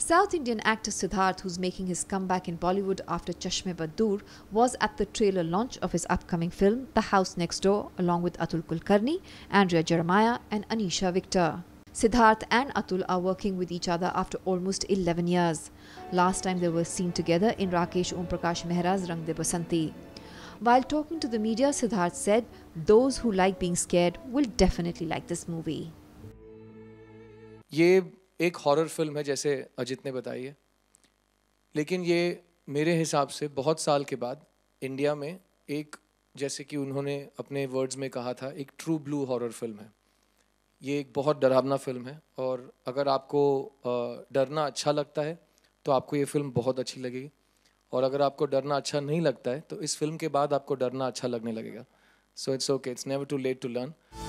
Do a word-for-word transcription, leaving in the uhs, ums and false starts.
South Indian actor Siddharth, who's making his comeback in Bollywood after Chashme Baddoor, was at the trailer launch of his upcoming film The House Next Door along with Atul Kulkarni, Andrea and Anisha Victor. Siddharth and Atul are working with each other after almost eleven years. Last time they were seen together in Rakeysh Omprakash Mehra's Rang De Basanti. While talking to the media, Siddharth said those who like being scared will definitely like this movie. ये एक horror film है जैसे अजित ने बताई है, लेकिन ये मेरे हिसाब से बहुत साल के बाद इंडिया में एक, जैसे कि उन्होंने अपने वर्ड्स में कहा था, एक ट्रू ब्लू हॉरर फिल्म है। ये एक बहुत डरावना फिल्म है और अगर आपको डरना अच्छा लगता है तो आपको ये फिल्म बहुत अच्छी लगेगी, और अगर आपको डरना अच्छा नहीं लगता है तो इस फिल्म के बाद आपको डरना अच्छा लगने लगेगा। So it's okay, it's never too late to learn.